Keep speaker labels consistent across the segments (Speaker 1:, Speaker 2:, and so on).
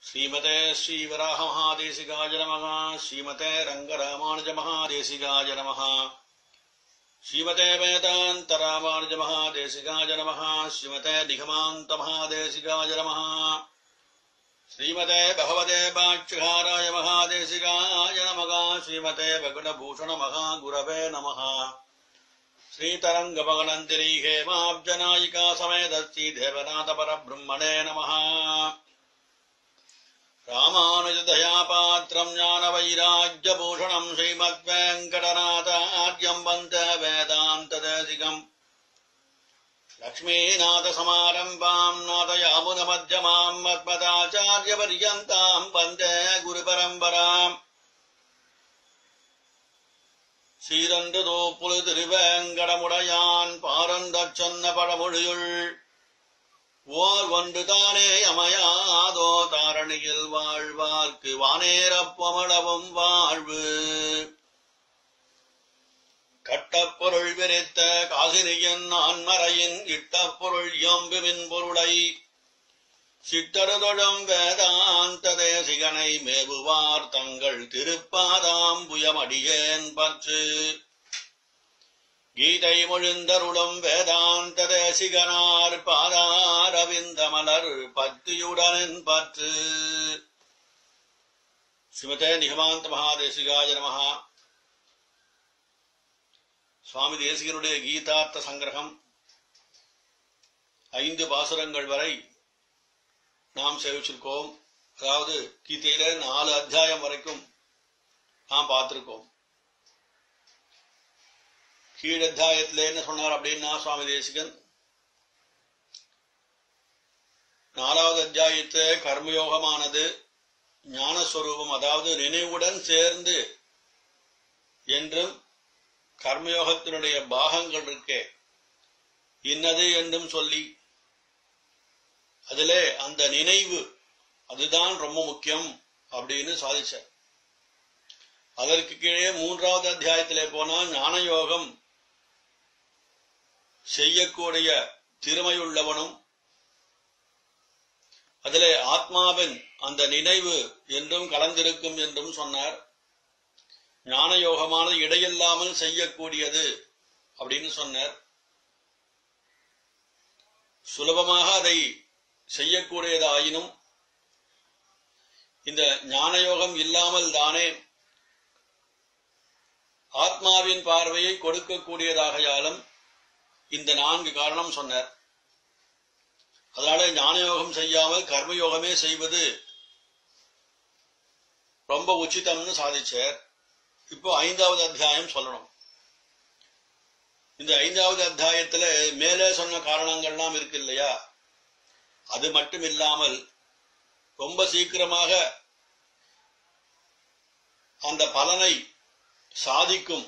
Speaker 1: श्रीमते श्रीवराह महादेशिकाय नमः। श्रीमते रंगरामानुज महादेशिकाय नमः। श्रीमते वेदांत रामानुज महादेशिकाय नमः। श्रीमते निगमांत महादेशिकाय नमः। श्रीमते भगवते वाच्यहाराय महादेशिकाय नमः। श्रीमते भगुणभूषण महागुरवे नमः। श्रीतरंगमगनन्तिरी हेमाब्जनायिका समेत श्री देवनाथ परब्रह्मणे नमः। रामानुजदयापात्रं ज्ञानवैराग्यभूषणं श्रीमद्वेङ्कटनाथार्यं वन्दे वेदान्तदेशिकम्। लक्ष्मीनाथसमारम्भां नाथयामुनमध्यमां मद्मदाचार्यपर्यन्तां वन्दे गुरुपरम्पराम्। சீரன்றுதோப்புலு திருவேங்கடமுடையான் பாரந்தச் சொன்ன பழமொழியுள் ஓர் ஒன்று தானே அமையாதோ தாரணியில் வாழ்வார்க்கு வானேரப்பமளவும் வாழ்வு. கட்டப்பொருள் விரித்த காசினியின் ஆன்மறையின் இட்டப்பொருள் எம்புமின் பொருளை சிட்டருதொழும் வேதாந்த தேசிகனை மேவுவார் தங்கள் திருப்பாதாம்புயமடியேன் பற்று. கீதை மொழிந்தருளும் வேதாந்த தேசிகனார் பாதாரவிந்தமலர் பத்தியுடனின் பற்று. ஸ்ரீமதே நிகமாந்த மகாதேசிகாய நமஹ. சுவாமி தேசிகனுடைய கீதார்த்த சங்கிரகம் 5 பாசுரங்கள் வரை நாம் சேவிச்சிருக்கோம். அதாவது கீதையில 4 அத்தியாயம் வரைக்கும் நாம் பார்த்திருக்கோம். கீழத்தியாயத்துல என்ன சொன்னார் அப்படின்னா சுவாமி தேசிகன் 4வது அத்தியாயத்தை கர்மயோகமானது ஞானஸ்வரூபம், அதாவது நினைவுடன் சேர்ந்து என்றும் கர்மயோகத்தினுடைய பாகங்கள் இருக்கே இன்னது என்றும் சொல்லி அதிலே அந்த நினைவு அதுதான் ரொம்ப முக்கியம் அப்படின்னு சாதிச்சார். அதற்கு கீழே 3வது அத்தியாயத்திலே போனா ஞான யோகம் செய்யக்கூடிய திறமையுள்ளவனும் அதிலே ஆத்மாவின் அந்த நினைவு என்றும் கலந்திருக்கும் என்றும் சொன்னார். ஞான யோகமானது இடையில்லாமல் செய்யக்கூடியது அப்படின்னு சொன்னார். சுலபமாக அதை செய்யக்கூடியதாயினும் இந்த ஞானயோகம் இல்லாமல் தானே ஆத்மாவின் பார்வையை கொடுக்கக்கூடியதாகையாலும் இந்த 4 காரணம் சொன்னார். அதனால ஞானயோகம் செய்யாமல் கர்மயோகமே செய்வது ரொம்ப உச்சிதம்னு சாதிச்சார். இப்போ 5வது அத்தியாயம் சொல்லணும். இந்த 5வது அத்தியாயத்துல மேலே சொன்ன காரணங்கள்லாம் இருக்கு இல்லையா, அது மட்டும் இல்லாமல் ரொம்ப சீக்கிரமாக அந்த பலனை சாதிக்கும்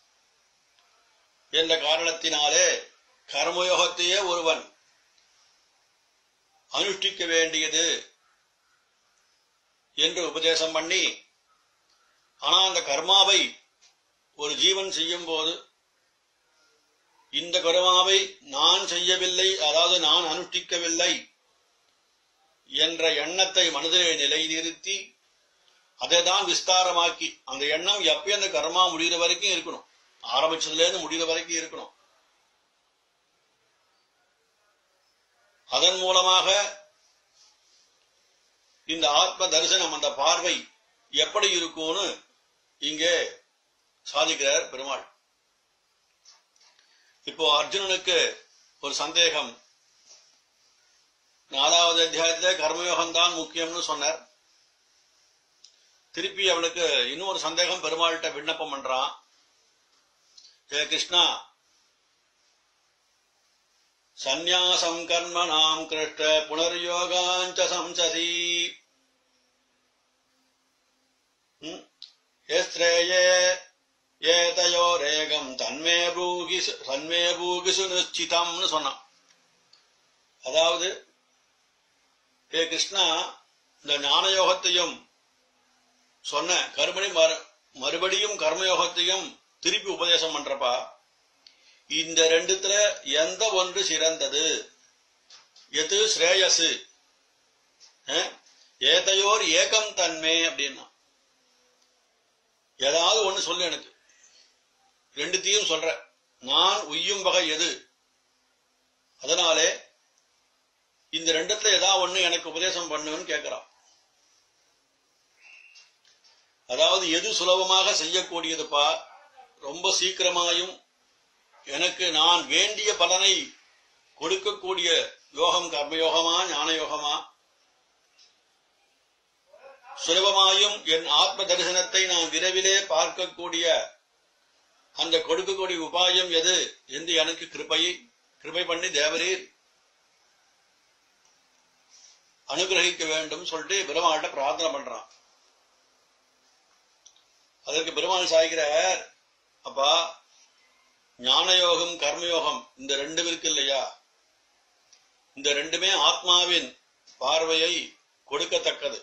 Speaker 1: என்ற காரணத்தினாலே கர்மயோகத்தையே ஒருவன் அனுஷ்டிக்க வேண்டியது என்று உபதேசம் பண்ணி, ஆனா அந்த கர்மாவை ஒரு ஜீவன் செய்யும் போது இந்த கர்மாவை நான் செய்யவில்லை, அதாவது நான் அனுஷ்டிக்கவில்லை என்ற எண்ணத்தை மனதிலே நிலைநிறுத்தி அதை தான் விஸ்தாரமாக்கி, அந்த எண்ணம் எப்பயும் அந்த கர்மா முடிகிற வரைக்கும் இருக்கணும், ஆரம்பிச்சதுல இருந்து முடிகிற வரைக்கும் இருக்கணும். அதன் மூலமாக இந்த ஆத்ம தரிசனம் அந்த பார்வை எப்படி இருக்கும்னு இங்கே சாதிக்கிறார் பெருமாள். இப்போ அர்ஜுனனுக்கு ஒரு சந்தேகம். 4வது அத்தியாயத்திலே கர்மயோகம் தான் முக்கியம்னு சொன்னார். திருப்பி அவனுக்கு இன்னொரு சந்தேகம் பெருமாள்கிட்ட விண்ணப்பம் பண்றான். ஹே கிருஷ்ணா, சந்நியாசம் கர்மணாம் கிருஷ்ண புனர்யோகாஞ்ச சம்சசி ஏஸ்ரேயே ஏதயோரேகம் தன்மே பூகிசு நிச்சிதம்னு சொன்னான். அதாவது ஹே கிருஷ்ணா, இந்த ஞான யோகத்தையும் சொன்ன மறுபடியும் கர்மயோகத்தையும் திருப்பி உபதேசம் பண்றப்பா, இந்த 2த்துல எந்த ஒன்று சிறந்தது, எது ஸ்ரேயசு, ஏதையோர் ஏகம் தன்மே அப்படின்னா ஏதாவது ஒண்ணு சொல்லு, எனக்கு ரெண்டுத்தையும் சொல்ற, நான் உய்யும் வகை எது, அதனாலே இந்த ரெண்டுத்துல ஏதாவது ஒண்ணு எனக்கு உபதேசம் பண்ணுன்னு கேட்கிறான். அதாவது எது சுலபமாக செய்யக்கூடியதுப்பா, ரொம்ப சீக்கிரமாயும் எனக்கு நான் வேண்டிய பலனை கொடுக்கக்கூடிய யோகம் கர்மயோகமா ஞான யோகமா, சுலபமாயும் என் ஆத்ம தரிசனத்தை நான் விரைவிலே பார்க்கக்கூடிய அந்த கொடுக்கக்கூடிய உபாயம் எது என்று எனக்கு கிருபை பண்ணி தேவரீர் அனுகிரகிக்க வேண்டும் சொல்லிட்டு பெருமாள்கிட்ட பிரார்த்தனை பண்றான். அதற்கு பெருமாள் சாய்கிறார், அப்பா ஞான யோகம் கர்மயோகம் இந்த ரெண்டு இருக்கு இல்லையா, இந்த ரெண்டுமே ஆத்மாவின் பார்வையை கொடுக்கத்தக்கது.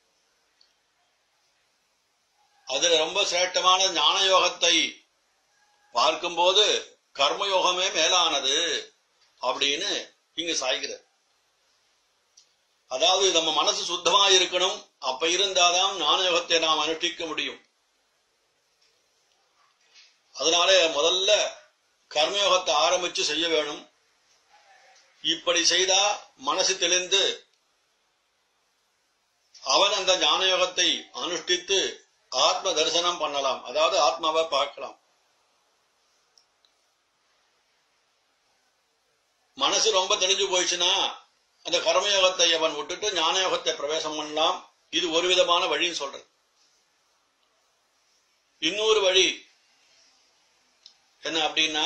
Speaker 1: அதுல ரொம்ப சிரேஷ்டமான ஞான யோகத்தை பார்க்கும்போது கர்மயோகமே மேலானது அப்படின்னு இங்க சாய்கிறார். அதாவது நம்ம மனசு சுத்தமா இருக்கணும், அப்ப இருந்தாதான் ஞான யோகத்தை நாம் அனுஷ்டிக்க முடியும். அதனால முதல்ல கர்மயோகத்தை ஆரம்பிச்சு செய்ய வேணும். இப்படி செய்தா மனசு தெளிந்து அவன் அந்த ஞான யோகத்தை அனுஷ்டித்து ஆத்ம தரிசனம் பண்ணலாம், அதாவது ஆத்மாவை பார்க்கலாம். மனசு ரொம்ப தெளிஞ்சு போயிடுச்சுன்னா அந்த கர்மயோகத்தை அவன் விட்டுட்டு ஞான யோகத்தை பிரவேசம் பண்ணலாம். இது ஒரு விதமான வழின்னு சொல்றது. இன்னொரு வழி என்ன அப்படின்னா,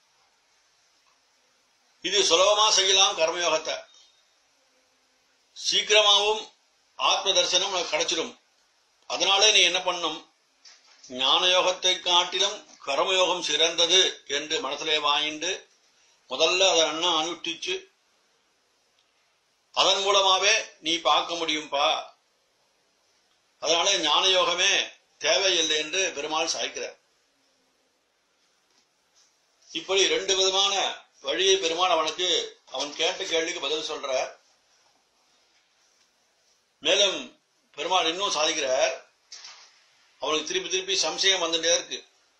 Speaker 1: இது சுலபமா செய்யலாம் கர்மயோகத்தை, சீக்கிரமாவும் ஆத்ம தரிசனம் கிடைச்சிடும். அதனாலே நீ என்ன பண்ணும், ஞான யோகத்தை காட்டிலும் கர்மயோகம் சிறந்தது என்று மனசிலே வாங்கிட்டு முதல்ல அதை அண்ணா அனுஷ்டிச்சு அதன் மூலமாவே நீ பார்க்க முடியும்பா. அதனால ஞான யோகமே தேவையில்லை என்று பெருமாள் சாய்க்கிறார். இப்படி ரெண்டு விதமான வழியை பெருமாள் அவனுக்கு அவன் கேட்ட கேள்விக்கு பதில் சொல்றார். மேலும் பெருமாள் இன்னும் சாதிக்கிறார், அவனுக்கு திருப்பி திருப்பி சம்சயம் வந்துட்டே இருக்கு.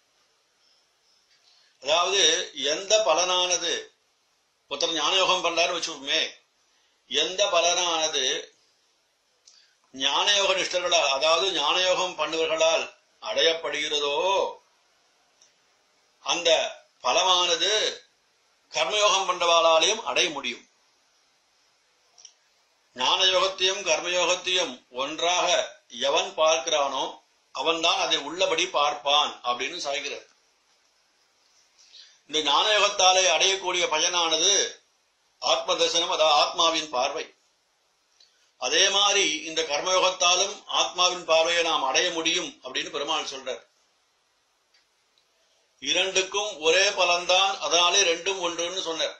Speaker 1: அதாவது எந்த பலனானது ஒருத்தர் ஞானயோகம் பண்றாரு வச்சுக்கோமே, எந்த பலனானது ஞானயோக நிஷ்டர்களால், அதாவது ஞானயோகம் பண்ணுவர்களால் அடையப்படுகிறதோ அந்த பலமானது கர்மயோகம் பண்றவாளாலையும் அடைய முடியும். ஞான யோகத்தையும் கர்மயோகத்தையும் ஒன்றாக எவன் பார்க்கிறானோ அவன்தான் அதை உள்ளபடி பார்ப்பான் அப்படின்னு சாய்கிறார். இந்த ஞான யோகத்தாலே அடையக்கூடிய பயனானது ஆத்ம தரிசனம், அதாவது ஆத்மாவின் பார்வை. அதே மாதிரி இந்த கர்மயோகத்தாலும் ஆத்மாவின் பார்வையை நாம் அடைய முடியும் அப்படின்னு பெருமாள் சொல்றார். இரண்டுக்கும் ஒரே பலன்தான், அதனாலே ரெண்டும் ஒன்றுன்னு சொன்னார்.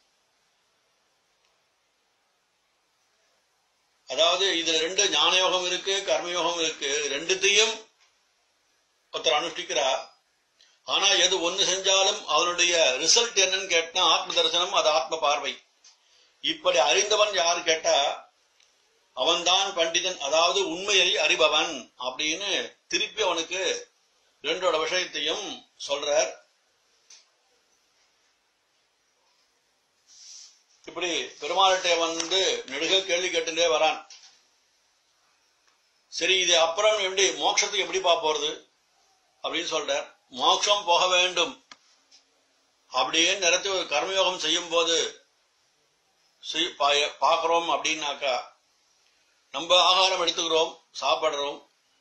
Speaker 1: அதாவது இதுல ரெண்டு ஞானயோகம் இருக்கு கர்மயோகம் இருக்கு, ரெண்டுத்தையும் ஒருத்தர் அனுஷ்டிக்கிறார். ஆனா எது ஒண்ணு செஞ்சாலும் அதனுடைய ரிசல்ட் என்னன்னு கேட்டா ஆத்ம தரிசனம், அது ஆத்ம பார்வை. இப்படி அறிந்தவன் யாரு கேட்டா அவன்தான் பண்டிதன், அதாவது உண்மையை அறிபவன் அப்படின்னு திருப்பி அவனுக்கு ரெண்டோட விஷயத்தையும் சொல்றார். இப்படி பெருமாள்கிட்ட வந்து நெடுக கேள்வி கேட்டுட்டே வரான். சரி, இது அப்புறம் எப்படி மோட்சத்துக்கு எப்படி போறது அப்படின்னு சொல்றார். மோட்சம் போக வேண்டும் அப்படியே நிறத்து கர்மயோகம் செய்யும் போது பாக்குறோம் அப்படின்னாக்கா, நம்ம ஆகாரம் எடுத்துக்கிறோம், சாப்பிடுறோம்,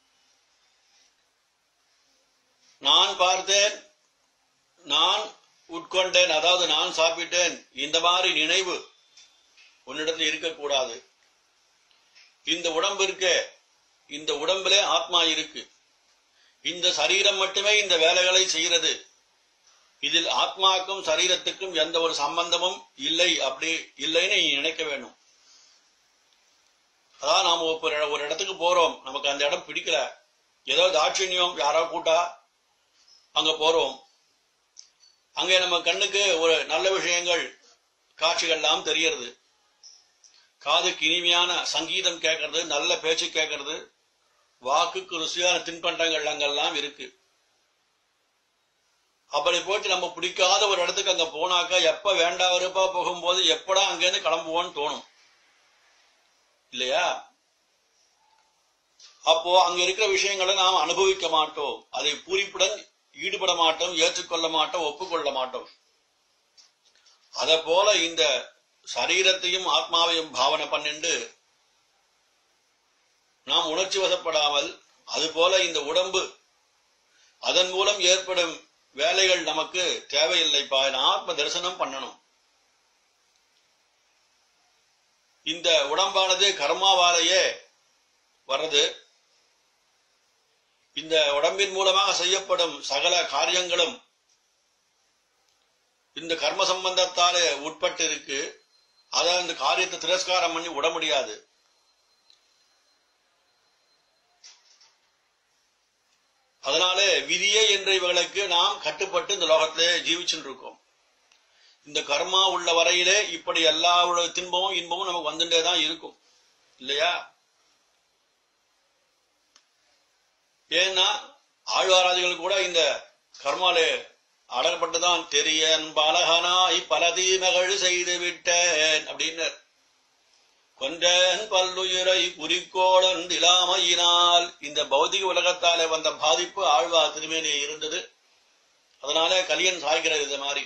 Speaker 1: நான் பார்த்தேன், நான் உட்கொண்டேன், அதாவது நான் சாப்பிட்டேன், இந்த மாதிரி நினைவு உன்னிடத்தில் இருக்கக்கூடாது. இந்த உடம்பு இருக்க, இந்த உடம்புல ஆத்மா இருக்கு, இந்த சரீரம் மட்டுமே இந்த வேலைகளை செய்கிறது, இதில் ஆத்மாவுக்கும் சரீரத்துக்கும் எந்த ஒரு சம்பந்தமும் இல்லை, அப்படி இல்லைன்னு நீ நினைக்க வேண்டும். அதான் நாம ஒரு இடத்துக்கு போறோம், நமக்கு அந்த இடம் பிடிக்கல, ஏதோ தாட்சிணியம் யாரோ கூட்டா அங்க போறோம், அங்கே நம்ம கண்ணுக்கு ஒரு நல்ல விஷயங்கள் காட்சிகள் எல்லாம் தெரியறது. காதுக்கு இனிமையான சங்கீதம் கேட்கறது, நல்ல பேச்சு கேட்கறது, வாக்குக்கு ருசியான தின்பண்டங்கள் அங்கெல்லாம் இருக்கு. அப்படி போயிட்டு நம்ம பிடிக்காத ஒரு இடத்துக்கு அங்க போனாக்கா எப்ப வேண்டா வெறுப்பா போகும்போது எப்படா அங்கிருந்து கிளம்புவோன்னு தோணும் இல்லையா? அப்போ அங்க இருக்கிற விஷயங்களை நாம் அனுபவிக்க மாட்டோம், அதை பூரிப்புடன் ஈடுபட மாட்டோம், ஏற்றுக்கொள்ள மாட்டோம், ஒப்புக்கொள்ள மாட்டோம். அத போல இந்த சரீரத்தையும் ஆத்மாவையும் பாவனை பண்ணிண்டு நாம் உணர்ச்சி வசப்படாமல், அது போல இந்த உடம்பு அதன் மூலம் ஏற்படும் வேலைகள் நமக்கு தேவையில்லைப்பா, ஆத்ம தரிசனம் பண்ணணும். இந்த உடம்பானது கர்மாவாலேயே வர்றது. இந்த உடம்பின் மூலமாக செய்யப்படும் சகல காரியங்களும் இந்த கர்ம சம்பந்தத்தாலே உட்பட்டு இருக்கு. அதை அந்த காரியத்தை திரஸ்காரம் பண்ணி விட முடியாது. அதனாலே விதியே என்ற இவர்களுக்கு நாம் கட்டுப்பட்டு இந்த லோகத்திலே ஜீவிச்சுட்டு இருக்கோம். இந்த கர்மா உள்ள வரையிலே இப்படி எல்லா தின்பமும் இன்பமும் நமக்கு வந்துட்டேதான் இருக்கும் இல்லையா? ஏன்னா ஆழ்வாராதிகள் கூட இந்த கர்மாலே அடங்கப்பட்டுதான் தெரியன் பலகனாய் பல தீமைகள் செய்து விட்டேன் அப்படின்னு கொன்றேன் பல்லுயிரை குறிக்கோளன் இல்லாமையினால். இந்த பௌதிக உலகத்தாலே வந்த பாதிப்பு ஆழ்வார் திருமேனியே இருந்தது. அதனால கலியன் சாய்கிறது. இது மாதிரி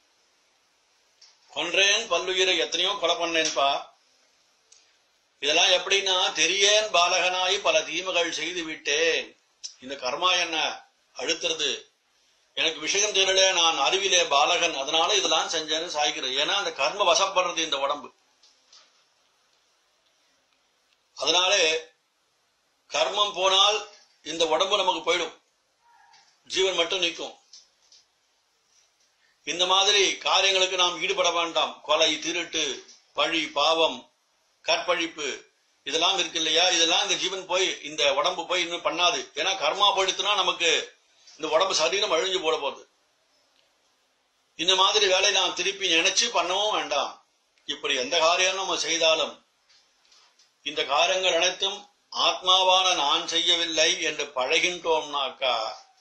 Speaker 1: கொன்றேன் பல்லுயிரை எத்தனையோ கொலை பண்ணேன்பா. இதெல்லாம் எப்படின்னா தெரியேன் பாலகனாய் பல தீமைகள் செய்து விட்டேன். இந்த கர்மா என்ன அழுத்துறது, எனக்கு விஷயம் தெரியல, நான் அறிவிலே பாலகன், அதனால இதெல்லாம் செஞ்சேன்னு சாய்க்கிறது. ஏன்னா அந்த கர்ம வசப்படுறது இந்த உடம்பு. அதனாலே கர்மம் போனால் இந்த உடம்பு நமக்கு போயிடும், ஜீவன் மட்டும் நிற்கும். இந்த மாதிரி காரியங்களுக்கு நாம் ஈடுபட வேண்டாம். கொலை, திருட்டு, பழி, பாவம், கற்பழிப்பு இதெல்லாம் இருக்கு இல்லையா? இதெல்லாம் இந்த ஜீவன் போய் இந்த உடம்பு போய் இன்னும் பண்ணாது. ஏன்னா கர்மா போயிடுத்துனா நமக்கு இந்த உடம்பு சரீரம் அழிஞ்சு போட போகுது. இந்த மாதிரி வேலை நாம் திருப்பி நினைச்சு பண்ணவும் வேண்டாம். இப்படி எந்த காரியம் நம்ம செய்தாலும் இந்த காரியங்கள் அனைத்தும் ஆத்மாவான நான் செய்யவில்லை என்று பழகின்றோம்னாக்கா,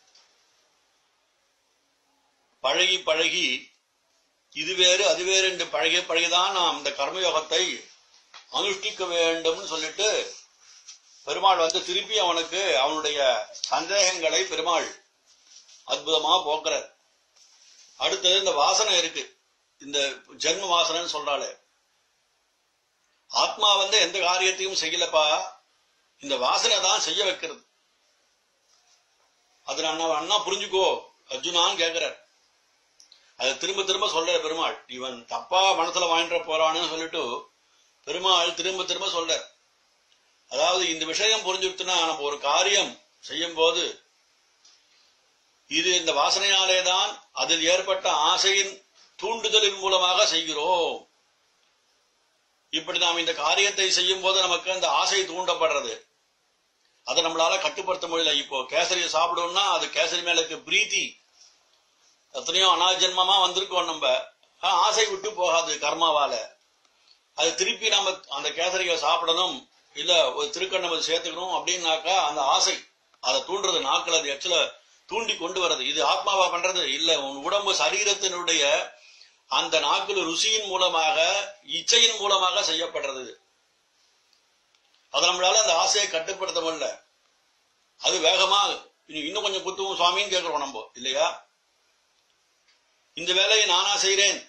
Speaker 1: பழகி பழகி இது வேறு அது வேறு என்று பழகி பழகிதான் நாம் இந்த கர்மயோகத்தை அனுஷ்டிக்க வேண்டும் சொல்லிட்டு பெருமாள் வந்து திருப்பி அவனுக்கு அவனுடைய சந்தேகங்களை பெருமாள் அற்புதமா போக்குறார். அடுத்தது இந்த வாசனை இருக்கு, இந்த ஜென்ம வாசனைன்னு சொல்றாளே. ஆத்மா வந்து எந்த காரியத்தையும் செய்யலப்பா, இந்த வாசனை தான் செய்ய வைக்கிறது. அது அண்ணா புரிஞ்சுக்கோ அர்ஜுனான்னு கேட்கிறார். அதை திரும்ப திரும்ப சொல்ற பெருமாள். இவன் தப்பா மனசுல வாங்கிட்டு போறான்னு சொல்லிட்டு பெருமாள் திரும்ப திரும்ப சொல்ற. அதாவது இந்த விஷயம் புரிஞ்சுட்டுனா நம்ம ஒரு காரியம் செய்யும் போது இது இந்த வாசனையாலேதான் அதில் ஏற்பட்ட ஆசையின் தூண்டுதலின் மூலமாக செய்கிறோம். இப்படி நாம் இந்த காரியத்தை செய்யும் போது நமக்கு அந்த ஆசை தூண்டப்படுறது. அதை நம்மளால கட்டுப்படுத்த முடியல. இப்போ கேசரியை சாப்பிடுவோம்னா அது கேசரி மேல இருக்க பிரீத்தி எத்தனையோ அனாஜன்மமா வந்திருக்கோம். நம்ம ஆசை விட்டு போகாது கர்மாவால. அது திருப்பி நம்ம அந்த கேசரியை சாப்பிடணும், இல்ல ஒரு திருக்கண்ணம் சேர்த்துக்கணும் அப்படின்னாக்கா அந்த ஆசை அதை தூண்டுறது. நாக்கள் அது எச்சல தூண்டி கொண்டு வர்றது. இது ஆத்மாவா பண்றது இல்ல, உன் உடம்பு சரீரத்தினுடைய அந்த நாக்குல ருசியின் மூலமாக இச்சையின் மூலமாக செய்யப்படுறது. அது நம்மளால அந்த ஆசையை கட்டுப்படுத்த முடியல. அது வேகமா இன்னும் கொஞ்சம் குத்துவும் சுவாமின்னு கேட்கிறோம் நம்ம இல்லையா? இந்த வேலையை நானா செய்கிறேன்.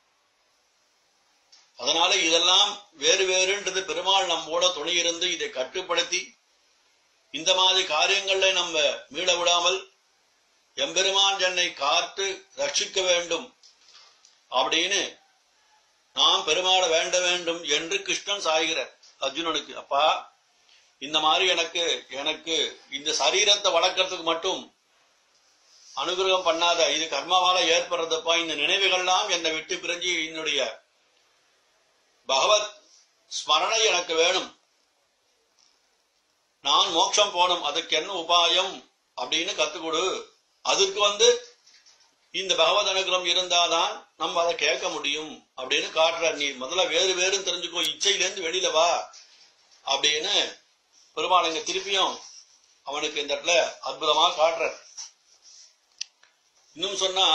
Speaker 1: அதனால இதெல்லாம் வேறு வேறுன்றது பெருமாள் நம்மோட துணை இருந்து இதை கட்டுப்படுத்தி இந்த மாதிரி காரியங்களை நம்ம மீள விடாமல் எம்பெருமான் என்னை காத்து ரட்சிக்க வேண்டும் அப்படின்னு நாம் பெருமாள வேண்ட வேண்டும் என்று கிருஷ்ணன் சாய்கிறார் அர்ஜுனனுக்கு. அப்பா இந்த மாதிரி எனக்கு இந்த சரீரத்தை வளர்க்கறதுக்கு மட்டும் அனுகிரகம் பண்ணாத, இது கர்மாவால ஏற்படுறதுப்பா. இந்த நினைவுகள்லாம் என்னை விட்டு பிரிஞ்சு என்னுடைய பகவத் ஸ்மரணை எனக்கு வேணும், நான் மோட்சம் போனும், அதுக்கு என்ன உபாயம் அப்படின்னு கத்துக்கொடு. அதுக்கு இந்த பகவத் அனுகிரகம் இருந்தாதான் நம்ம அதை கேட்க முடியும் அப்படின்னு காட்டுற. நீ முதல்ல வேறு வேறுன்னு தெரிஞ்சுக்கோ, இச்சையிலேருந்து வெளியில வா அப்படின்னு பெருமாள் இங்க திருப்பியும் அவனுக்கு இந்த இடத்துல அற்புதமா காட்டுற. இன்னும் சொன்னா,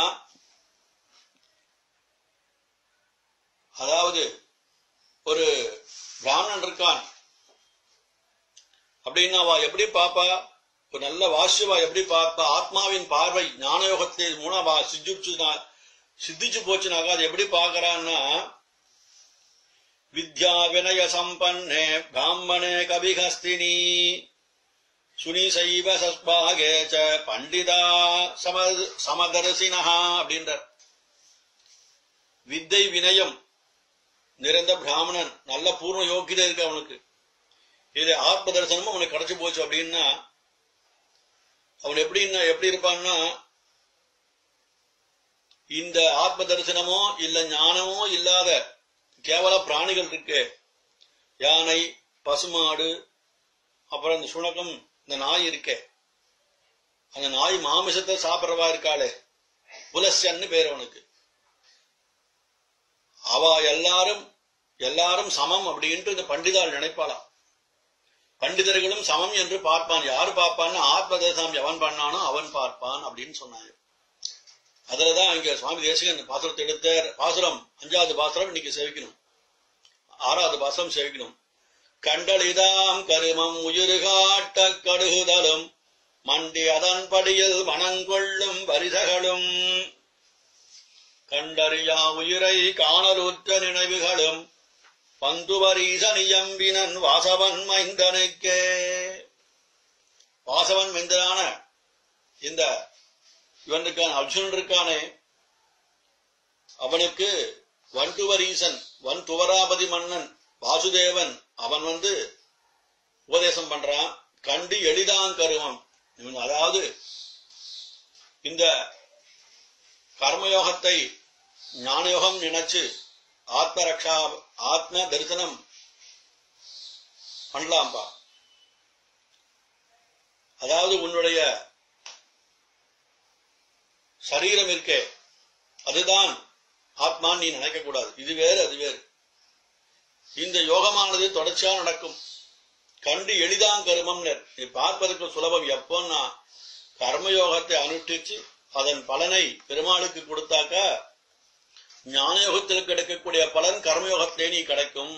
Speaker 1: அதாவது ஒரு பிராமணன் இருக்கான் அப்படின்னா அவ எப்படி பாப்பா, ஒரு நல்ல வாசியவா எப்படி பார்ப்பா, ஆத்மாவின் பார்வை ஞானயோகத்தை மூலமா சித்திச்சு போச்சுனாக்கா அது எப்படி பாக்குறான்னா, வித்யா வினய சம்பன்னே பிராமணே கவிஹஸ்தினி சுனிசைவ சஸ்பாகேச்ச பண்டிதா சமதர்சினஹா அப்படின்ற. வித்தை வினயம் நிறைந்த பிராமணன், நல்ல பூர்ண யோக்கியதை இருக்கு அவனுக்கு. இது ஆத்ம தரிசனமும் அவனுக்கு கிடைச்சு போச்சு அப்படின்னா அவன் எப்படி இருப்பான்னா, இந்த ஆத்ம தரிசனமோ இல்ல ஞானமோ இல்லாத கேவல பிராணிகள் இருக்கு, யானை, பசுமாடு, அப்புறம் இந்த சுணக்கம், இந்த நாய் இருக்கே, அந்த நாய் மாமிசத்தை சாப்பிடறவா இருக்காளே, புலஸ்யன்னு பேர் அவனுக்கு. அவ எல்லாரும் சமம் அப்படின்ட்டு இந்த பண்டிதால் நினைப்பாளாம். பண்டிதர்களும் சமம் என்று பார்ப்பான். யாரு பார்ப்பான்னு, ஆத்ம தரிசனம் எவன் பண்ணானோ அவன் பார்ப்பான் அப்படின்னு சொன்னாங்க. அதுலதான் இங்க சுவாமி தேசிகன் பாசுரத்தை எடுத்த பாசுரம் 5வது பாசுரம் இன்னைக்கு சேவிக்கணும், 6வது பாசுரம் சேவிக்கணும். கண்டளிதாம் கருமம் உயிர்காட்ட கடுகுதலும் மண்டி அதன் படியில் மனங்கொள்ளும் வரிசகளும் கண்டறியா உயிரை காணலுற்ற நினைவுகளும் பந்துவரீசனியம்பினன் வாசவன் மைந்தனுக்கே. வாசவன் மைந்தனான இந்த இவன் இருக்கான், அர்ஜுனன் இருக்கானே, அவனுக்கு வன்துவரீசன், வன் துவராபதி மன்னன் வாசுதேவன் அவன் உபதேசம் பண்றான். கண்டு எளிதான் கருமம், அதாவது இந்த கர்மயோகத்தை ஞானயோகம் நினைச்சு ஆத்ம ரக்ஷா ஆத்ம தரிசனம் பண்ணலாம்பா. அதாவது உன்னுடைய சரீரம் இருக்கே அதுதான் ஆத்மான்னு நீ நினைக்க கூடாது, இது வேறு அது வேறு. இந்த யோகமானது தொடர்ச்சியா நடக்கும். கண்டு எளிதான் கருமம் நீ பார்ப்பதற்கு சுலபம். எப்போன்னா கர்மயோகத்தை அனுஷ்டிச்சு அதன் பலனை பெருமாளுக்கு கொடுத்தாக்கா ஞானயோகத்தில் கிடைக்கக்கூடிய பலன் கர்மயோகத்திலே நீ கிடைக்கும்.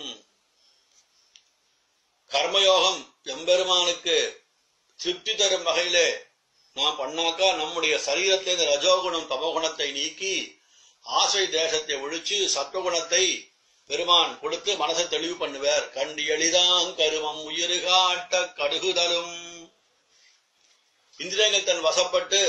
Speaker 1: கர்மயோகம் எம்பெருமானுக்கு திருப்தி தரும் வகையிலே நாம் பண்ணாக்கா நம்முடைய சரீரத்திலே இந்த ரஜோகுணம் தமோகுணத்தை நீக்கி ஆசை தேசத்தை ஒழிச்சு சத்துவகுணத்தை பெருமான் கொடுத்து மனசை தெளிவு பண்ணுவார். கண்டு எளிதான் கருமம் உயிர்காட்ட கடுகுதலும். இந்திரியங்கள் தன் வசப்பட்டு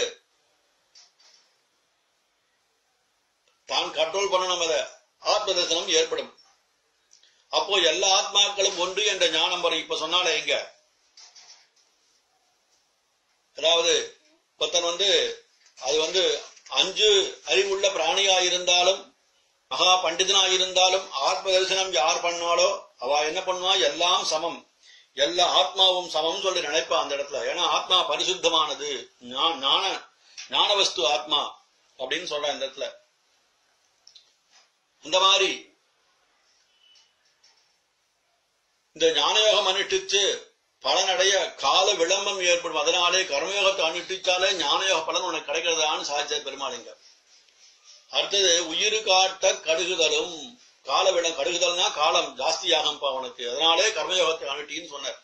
Speaker 1: தான் கண்ட்ரோல் பண்ணணும், அத ஆத்ம தரிசனம் ஏற்படும். அப்போ எல்லா ஆத்மாக்களும் ஒன்று என்ற ஞானம் வரும். இப்ப சொன்னாலே எங்க, அதாவது ஒருத்தன் அது 5 அறிவுள்ள பிராணியாயிருந்தாலும் மகா பண்டிதனாயிருந்தாலும் ஆத்ம தரிசனம் யார் பண்ணாலோ அவ என்ன பண்ணுவா, எல்லாம் சமம், எல்லா ஆத்மாவும் சமம் சொல்லி நினைப்பா அந்த இடத்துல. ஏன்னா ஆத்மா பரிசுத்தமானது, ஞான வஸ்து ஆத்மா அப்படின்னு சொல்ற இந்த இடத்துல. இந்த மாதிரி இந்த ஞானயோகம் அனுஷ்டிச்சு பலனடைய கால விளம்பம் ஏற்படும். அதனாலே கர்மயோகத்தை அனுஷ்டிச்சாலே ஞானயோக பலன் உனக்கு கிடைக்கிறதான்னு சாதிச்ச பெருமாளுங்க. அடுத்தது உயிர் காட்ட கடுகுதலும். கால விளம் கடுகுதல்னா காலம் ஜாஸ்தியாகம்பா உனக்கு, அதனாலே கர்மயோகத்தை அனுஷ்டின்னு சொன்னார்.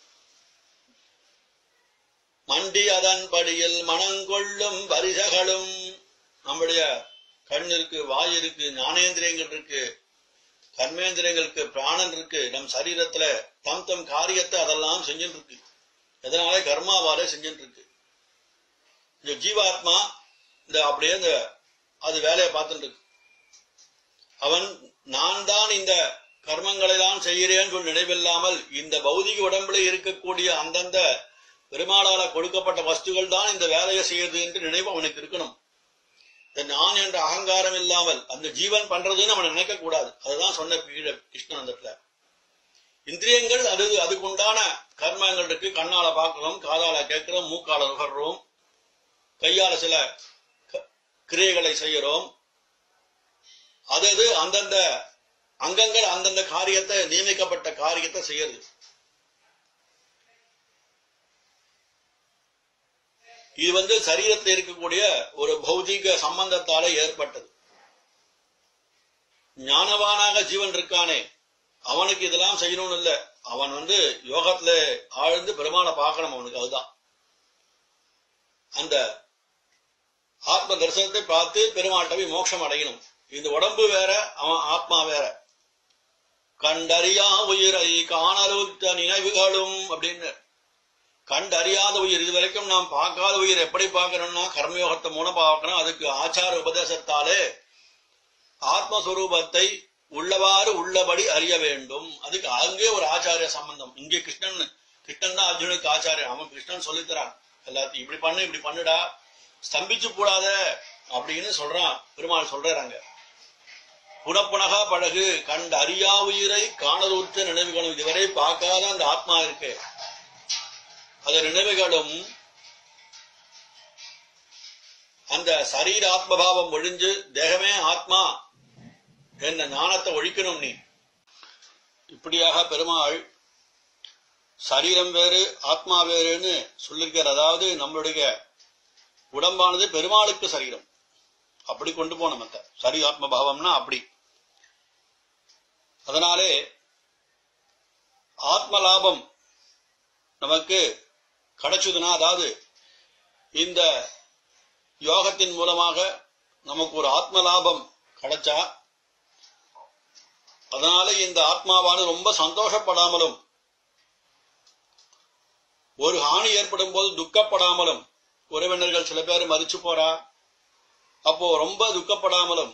Speaker 1: மண்டி அதன் படியில் மனங்கொள்ளும் வரிசகளும். நம்முடைய கண் இருக்கு, வாய் இருக்கு, ஞானேந்திரியங்கள் இருக்கு, கர்மேந்திரியங்களுக்கு பிராணன் இருக்கு. நம் சரீரத்துல தம் காரியத்தை அதெல்லாம் செஞ்சுட்டு இருக்கு. எதனால கர்மாவாலே செஞ்சுட்டு இருக்கு. இந்த ஜீவாத்மா அப்படியே அது வேலையை பார்த்துட்டு இருக்கு. அவன் நான் தான் இந்த கர்மங்களை தான் செய்கிறேன்னு சொல்லி நினைவில்லாமல் இந்த பௌதிக உடம்புல இருக்கக்கூடிய அந்தந்த பெருமாளால கொடுக்கப்பட்ட வஸ்துகள் தான் இந்த வேலையை செய்யுது என்று நினைவு அவனுக்கு இருக்கணும். நான் என்ற அகங்காரம் இல்லாமல் அந்த ஜீவன் பண்றதுன்னு அவனை நினைக்க கூடாது. அதுதான் சொன்ன கிருஷ்ணன் அந்த இடத்துல. இந்திரியங்கள் அதுக்கு உண்டான கர்மங்கள் இருக்கு. கண்ணால பார்க்கிறோம், காதால கேட்கிறோம், மூக்கால நுகர்றோம், கையால சில கிரியைகளை செய்கிறோம். அது அந்தந்த அங்கங்கள் அந்தந்த காரியத்தை, நியமிக்கப்பட்ட காரியத்தை செய்யறது. இது சரீரத்தில் இருக்கக்கூடிய ஒரு பௌதிக சம்பந்தத்தால ஏற்பட்டது. ஞானவானாக ஜீவன் இருக்கானே, அவனுக்கு இதெல்லாம் செய்யணும்னு இல்ல. அவன் யோகத்துல ஆழ்ந்து பெருமாளை பார்க்கணும். அவனுக்கு அதுதான் அந்த ஆத்ம தரிசனத்தை பார்த்து பெருமாள்கிட்ட போய் மோட்சம் அடையணும். இந்த உடம்பு வேற, அவன் ஆத்மா வேற. கண்டறியா உயிரை காணலுற்ற நினைவுகளும் அப்படின்னு, கண்டறியாத உயிர், இது வரைக்கும் நாம் பார்க்காத உயிர் எப்படி பார்க்கணும்னா கர்மயோகத்தை மூலம் பார்க்கணும். அதுக்கு ஆச்சார உபதேசத்தாலே ஆத்மஸ்வரூபத்தை உள்ளவாறு உள்ளபடி அறிய வேண்டும். அதுக்கு அங்கே ஒரு ஆச்சாரிய சம்பந்தம். இங்கே கிருஷ்ணன் தான் அர்ஜுனுக்கு ஆச்சாரியன். அவன் கிருஷ்ணன் சொல்லித்தரான் எல்லாத்தையும். இப்படி பண்ணு, இப்படி பண்ணுடா, ஸ்தம்பிச்சு கூடாத அப்படின்னு சொல்றான். பெருமாள் சொல்றாங்க, புனப்புனகா பழகு, கண்டு அறியா உயிரை காணலுற்ற நினைவுகளும். இதுவரை பார்க்காத அந்த ஆத்மா இருக்கு, அந்த நினைவுகளும் அந்த சரீர ஆத்மபாவம் ஒழிஞ்சு தேகமே ஆத்மா என்ன ஞானத்தை ஒழிக்கணும். நீ இப்படியாக பெருமாள் சரீரம் வேறு ஆத்மா வேறுன்னு சொல்லிருக்கார். அதாவது நம்மளுடைய உடம்பானது பெருமாளுக்கு சரீரம், அப்படி கொண்டு போன மத்த சரீர ஆத்மபாவம்னா அப்படி. அதனாலே ஆத்ம லாபம் நமக்கு கிடைச்சதுன்னா, அதாவது இந்த யோகத்தின் மூலமாக நமக்கு ஒரு ஆத்ம லாபம் கிடைச்சா, அதனால இந்த ஆத்மாவானது ரொம்ப சந்தோஷப்படாமலும், ஒரு ஹானி ஏற்படும் போது துக்கப்படாமலும், உறவினர்கள் சில பேர் மரிச்சு போறா, அப்போ ரொம்ப துக்கப்படாமலும்,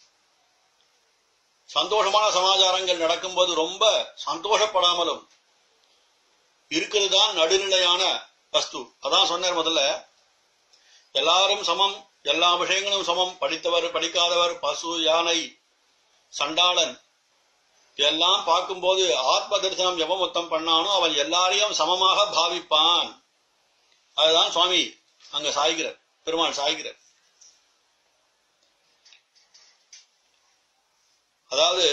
Speaker 1: சந்தோஷமான சமாச்சாரங்கள் நடக்கும்போது ரொம்ப சந்தோஷப்படாமலும் இருக்கிறது தான் நடுநிலையான வஸ்து. அதான் சொன்னார் முதல்ல, எல்லாரும் சமம், எல்லா விஷயங்களும் சமம், படித்தவர் படிக்காதவர், பசு யானை சண்டாளன் எல்லாம் பார்க்கும்போது ஆத்ம தரிசனம் எவன் மொத்தம் பண்ணானோ அவன் எல்லாரையும் சமமாக பாவிப்பான். அதுதான் சுவாமி அங்க சாய்கிறார், பெருமாள் சாய்கிறார். அதாவது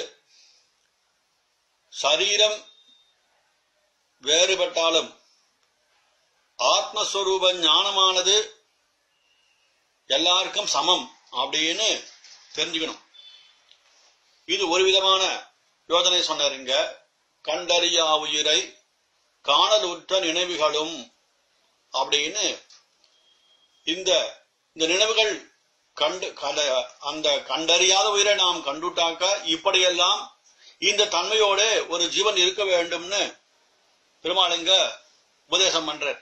Speaker 1: சரீரம் வேறுபட்டாலும் ஆத்மஸ்வரூப ஞானமானது எல்லாருக்கும் சமம் அப்படின்னு தெரிஞ்சுக்கணும். இது ஒரு விதமான யோசனை சொன்னார். இங்க கண்டறியா உயிரை காணலுற்ற நினைவுகளும் அப்படின்னு, இந்த நினைவுகள் அந்த கண்டறியாத உயிரை நாம் கண்டுட்டாக்க இப்படியெல்லாம் இந்த தன்மையோட ஒரு ஜீவன் இருக்க வேண்டும்னு பெருமாள் இங்க உபதேசம் பண்றார்.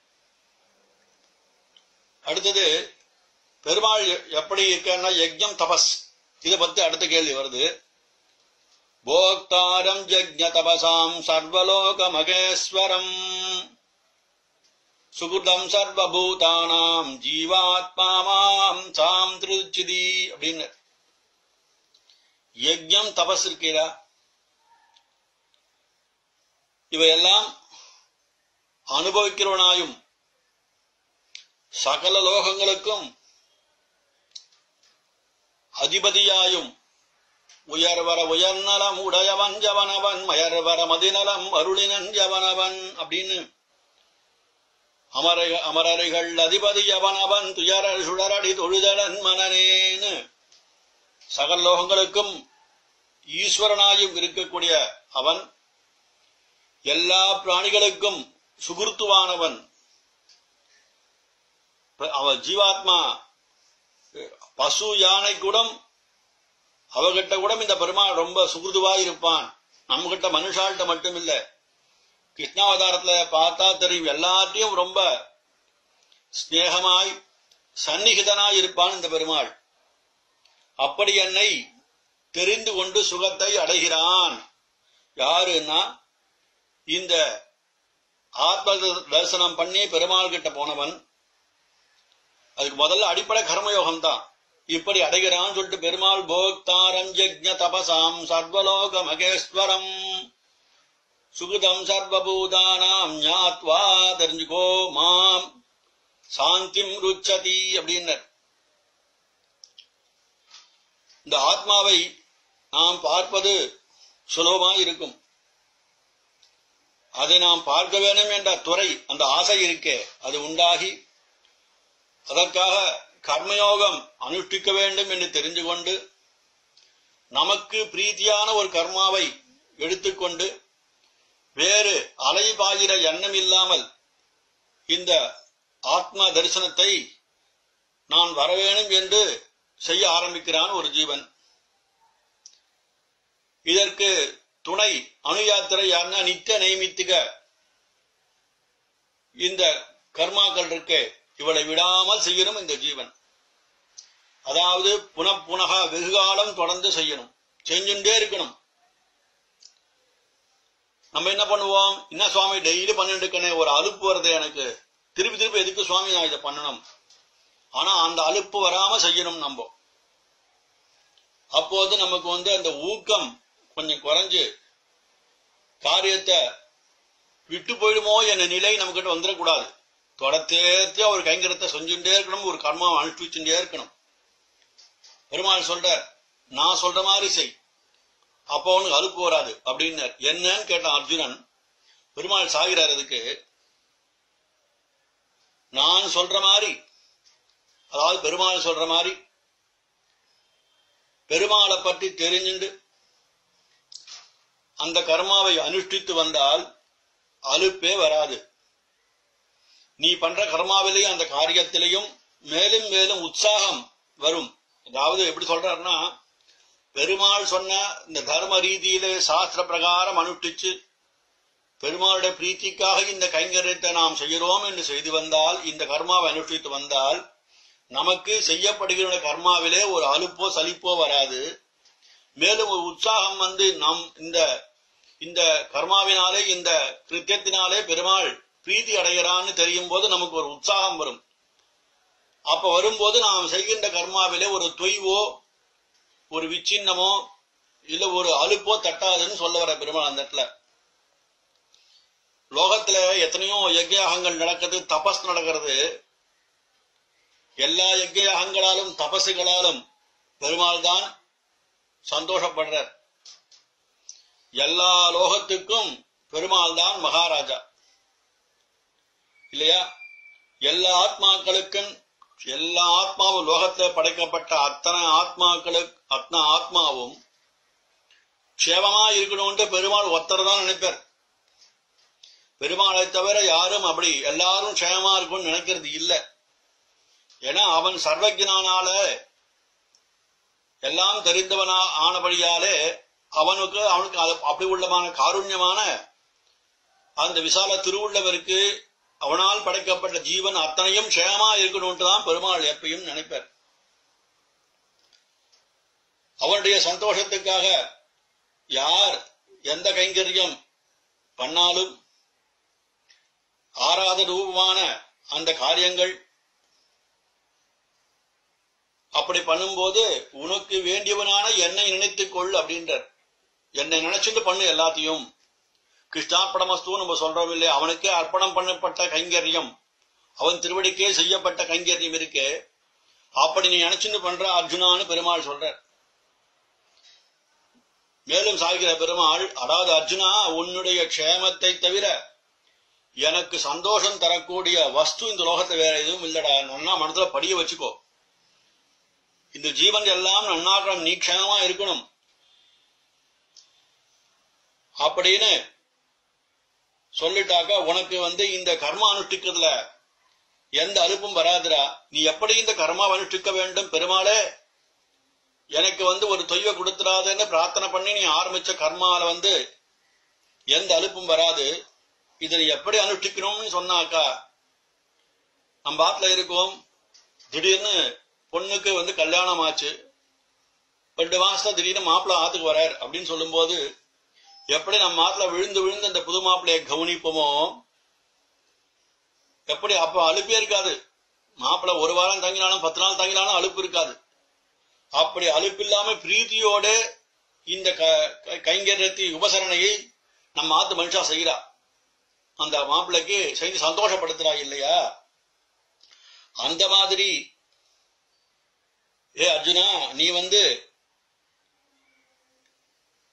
Speaker 1: அடுத்தது பெருமாள் எப்படி இருக்கன்னா யஜ்ஞம் தபஸ், இதை பத்தி அடுத்த கேள்வி வருது. போக்தாரம் யஜ்ஞ தபசாம் சர்வலோக மகேஸ்வரம் சுகுதம் சர்வபூதானாம் ஜீவாத்மாமாம் சாம் திருச்சிதி அப்படின்னு. யஜ்ஞம் தபஸ் இருக்கிறா, இவையெல்லாம் அனுபவிக்கிறவனாயும் சகல லோகங்களுக்கும் அதிபதியாயும் உயர்வர உயர்நலம் உடையவன் ஜவனவன் மயர்வர மதிநலம் அருளினன் ஜவனவன் அப்படின்னு, அமரர்கள் அதிபதி அவனவன் துயரர் சுடரடி தொழுதலன் மனனேன்னு சகல லோகங்களுக்கும் ஈஸ்வரனாயும் இருக்கக்கூடிய அவன், எல்லா பிராணிகளுக்கும் சுகுருத்துவானவன். அவன் ஜீவாத்மா பசு யானை கூட அவகிட்ட கூட இந்த பெருமாள் ரொம்ப சுகுருதுவாய் இருப்பான். நம்ம கிட்ட மனுஷால்கிட்ட மட்டும் இல்ல, கிருஷ்ணாவதாரத்துல பார்த்தா தெரியும், எல்லாத்தையும் ரொம்ப ஸ்நேகமாய் சந்நிகிதனாய் இருப்பான் இந்த பெருமாள். அப்படி என்னை தெரிந்து கொண்டு சுகத்தை அடைகிறான். யாருன்னா இந்த ஆத்ம தரிசனம் பண்ணி பெருமாள் கிட்ட போனவன். அதுக்கு முதல்ல அடிப்படை கர்மயோகம் தான். இப்படி அடைகிறான்னு சொல்லிட்டு பெருமாள் போக்தாரம் யஜ்ஞ தபசாம் சர்வலோக மகேஸ்வரம் சுகுதம் சர்வபூதானாம் ஞாத்வா தெரிஞ்சுக்கோ மாம் சாந்திம் ருச்சதி அப்படின்னர். இந்த ஆத்மாவை நாம் பார்ப்பது சுலபமாய் இருக்கும். அதை நாம் பார்க்க வேண்டும் என்ற துறை, அந்த ஆசை இருக்கே, அது உண்டாகி அதற்காக கர்மயோகம் அனுஷ்டிக்க வேண்டும் என்று தெரிந்து கொண்டு நமக்கு பிரீத்தியான ஒரு கர்மாவை எடுத்துக்கொண்டு வேறு அலைபாயிர எண்ணம் இல்லாமல் இந்த ஆத்மா தரிசனத்தை நான் வரவேணும் என்று செய்ய ஆரம்பிக்கிறான் ஒரு ஜீவன். இதற்கு துணை அணுயாத்திரை யாருன்னா நித்திய நைமித்திக இந்த கர்மாக்கள் இருக்கு, இவளை விடாமல் செய்யணும் இந்த ஜீவன். அதாவது புனப்புனக வெகுகாலம் தொடர்ந்து செய்யணும், செஞ்சுட்டே இருக்கணும். நம்ம என்ன பண்ணுவோம், என்ன சுவாமி டெய்லி பண்ணிட்டு இருக்கனே, ஒரு அலுப்பு வருது எனக்கு, திருப்பி திருப்பி எதுக்கு சுவாமி நான் இதை பண்ணணும்? ஆனா அந்த அலுப்பு வராம செய்யணும் நம்ம. அப்போது நமக்கு அந்த ஊக்கம் கொஞ்சம் குறைஞ்சு காரியத்தை விட்டு போயிடுமோ என்ற நிலை நமக்கிட்ட வந்துடக்கூடாது. தொடர்த்தேர்த்தியா ஒரு கைங்கரத்தை செஞ்சுட்டே இருக்கணும், ஒரு கர்மாவை அனுஷ்டிச்சுட்டே இருக்கணும். பெருமாள் சொல்றார், நான் சொல்ற மாதிரி செய், அப்போ அவனுக்கு அலுப்பு வராது அப்படின்னார். என்னன்னு கேட்டான் அர்ஜுனன். பெருமாள் சாகிறார் அதுக்கு, நான் சொல்ற மாதிரி, அதாவது பெருமாள் சொல்ற மாதிரி பெருமாளை பற்றி தெரிஞ்சுண்டு அந்த கர்மாவை அனுஷ்டித்து வந்தால் அலுப்பே வராது. நீ பண்ற கர்மாவிலையும் அந்த காரியத்திலையும் மேலும் மேலும் உற்சாகம் வரும். அதாவது எப்படி சொல்றாருன்னா, பெருமாள் சொன்ன இந்த தர்ம ரீதியிலே சாஸ்திர பிரகாரம் அனுஷ்டிச்சு பெருமாளுடைய பிரீத்திக்காக இந்த கைங்கரியத்தை நாம் செய்கிறோம் என்று செய்து வந்தால், இந்த கர்மாவை அனுஷ்டித்து வந்தால் நமக்கு செய்யப்படுகிற கர்மாவிலே ஒரு அலுப்போ சலிப்போ வராது. மேலும் ஒரு உற்சாகம் நாம் இந்த கர்மாவினாலே, இந்த கிருத்தியத்தினாலே பெருமாள் பிரீத்தி அடைகிறான்னு தெரியும் போது நமக்கு ஒரு உற்சாகம் வரும். அப்ப வரும்போது நாம் செய்கின்ற கர்மாவிலே ஒரு தொய்வோ ஒரு விச்சின்னமோ இல்ல ஒரு அலுப்போ தட்டாதுன்னு சொல்ல வர பெருமாள் அந்த இடத்துல. லோகத்துல எத்தனையோ யஜ்ஞயாகங்கள் நடக்குது, தபஸ் நடக்கிறது. எல்லா யஜ்ஞயாகங்களாலும் தபசுகளாலும் பெருமாள் தான் சந்தோஷப்படுறார். எல்லா லோகத்துக்கும் பெருமாள் தான் மகாராஜா இல்லையா? எல்லா ஆத்மாக்களுக்கும், எல்லா ஆத்மாவும் லோகத்தை படைக்கப்பட்ட அத்தனை ஆத்மாவும் க்ஷேமமா இருக்கணும்னு பெருமாள் ஒருத்தர் தான் நினைப்பார். பெருமாளை தவிர யாரும் அப்படி எல்லாரும் க்ஷேமமா இருக்கும்னு நினைக்கிறது இல்லை. ஏன்னா அவன் சர்வஜனானால, எல்லாம் தெரிந்தவனா ஆனபடியாலே அவனுக்கு அப்படி உள்ளமான காருண்யமான அந்த விசால திருவுள்ளவருக்கு அவனால் படைக்கப்பட்ட ஜீவன் அத்தனையும் க்ஷேமா இருக்கணும்ட்டு தான் பெருமாள் எப்பயும் நினைப்பார். அவனுடைய சந்தோஷத்துக்காக யார் எந்த கைங்கரியம் பண்ணாலும் ஆராத ரூபமான அந்த காரியங்கள் அப்படி பண்ணும்போது உனக்கு வேண்டியவனான என்னை நினைத்துக் கொள் அப்படின்றார். என்னை நினைச்சுட்டு பண்ணு எல்லாத்தையும். கிருஷ்ணார்ப்பணமஸ்து நம்ம சொல்றோம் இல்லையா? அவனுக்கே அர்ப்பணம் பண்ணப்பட்ட கைங்கரியம், அவன் திருவடிக்கே செய்யப்பட்ட கைங்கரியம் இருக்கே, அப்படி நீ நினைச்சுட்டு பண்ற அர்ஜுனான்னு பெருமாள் சொல்ற. மேலும் சாகிற பெருமாள், அதாவது அர்ஜுனா, உன்னுடைய க்ஷேமத்தை தவிர எனக்கு சந்தோஷம் தரக்கூடிய வஸ்து இந்த லோகத்தை வேற எதுவும் இல்லடா. நன்னா மனத்துல படிய வச்சுக்கோ. இந்த ஜீவன் எல்லாம் நன்னாக்கணும், நீ க்ஷேமமா இருக்கணும் அப்படின்னு சொல்லிட்டாக்கா உனக்கு இந்த கர்மா அனுஷ்டிக்கிறதுல எந்த அலுப்பும் வராதுடா. நீ எப்படி இந்த கர்மா அனுஷ்டிக்க வேண்டும், பெருமாளே எனக்கு ஒரு தொய்வை கொடுத்துடாதுன்னு பிரார்த்தனை பண்ணி நீ ஆரம்பிச்ச கர்மால எந்த அலுப்பும் வராது. இதை எப்படி அனுஷ்டிக்கணும்னு சொன்னாக்கா, நம்ம ஆத்துல இருக்கோம், திடீர்னு பொண்ணுக்கு கல்யாணம் ஆச்சு, 2 மாசத்துல திடீர்னு மாப்பிள்ள ஆத்துக்கு வரார் அப்படின்னு சொல்லும் போது எப்படி நம்ம ஆத்துல விழுந்து விழுந்து அந்த புது மாப்பிள்ளைய கவனிப்போமோ, எப்படி அப்ப அலுப்பே இருக்காது. மாப்பிள்ள 1 வாரம் தங்கினாலும் 10 நாள் தங்கினாலும் அலுப்பு இருக்காது. அப்படி அலுப்பு இல்லாம பிரீத்தியோட இந்த கைங்கரியத்தை உபசரணையை நம்ம ஆத்து மனுஷா செய்கிறா, அந்த மாப்பிள்ளைக்கு செய்து சந்தோஷப்படுத்துறா இல்லையா? அந்த மாதிரி ஏ அர்ஜுனா, நீ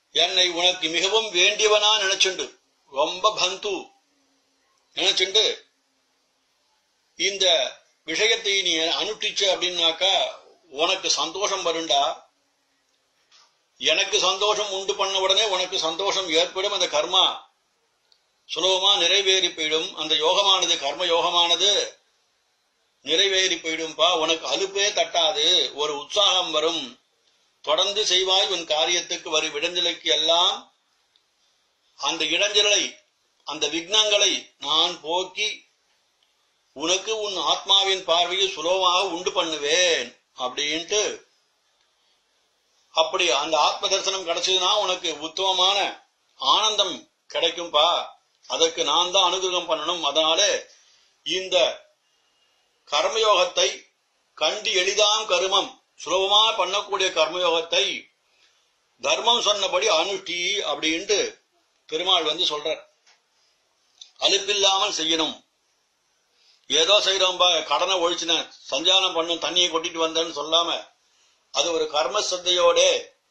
Speaker 1: என்னை உனக்கு மிகவும் வேண்டியவனா நினைச்சுண்டு, ரொம்ப பந்து நினைச்சுண்டு இந்த விஷயத்தை நீ அனுஷ்டிச்சு அப்படின்னாக்கா உனக்கு சந்தோஷம் வருண்டா. எனக்கு சந்தோஷம் உண்டு பண்ண உடனே உனக்கு சந்தோஷம் ஏற்படும். அந்த கர்மா சுலபமா நிறைவேறி போயிடும். அந்த யோகமானது, கர்ம யோகமானது நிறைவேறி போயிடும்பா. உனக்கு அலுப்பே தட்டாது, ஒரு உற்சாகம் வரும். தொடர்ந்து செய்வாய் உன் காரியத்துக்கு வரும் இடைஞ்சலுக்கு எல்லாம். அந்த இடைஞ்சலை, அந்த விக்னங்களை நான் போக்கி உனக்கு உன் ஆத்மாவின் பார்வையை சுலபமாக உண்டு பண்ணுவேன் அப்படின்ட்டு. அப்படி அந்த ஆத்ம தரிசனம் கிடைச்சதுன்னா உனக்கு உத்தமமான ஆனந்தம் கிடைக்கும்பா. அதற்கு நான் தான் அனுகிரகம் பண்ணணும். அதனால இந்த கர்மயோகத்தை கண்டு எளிதாம் கருமம், சுலபமா பண்ணக்கூடிய கர்மயோகத்தை தர்மம் சொன்னபடி அனுஷ்டி அப்படின்ட்டு பெருமாள் சொல்றார். அலுப்பில்லாமல் செய்யணும். ஏதோ செய்யறோம்பா, கடனை ஒழிச்சுன, சஞ்சானம் பண்ணும், தண்ணியை கொட்டிட்டு வந்தேன்னு சொல்லாம அது ஒரு கர்ம சத்தையோட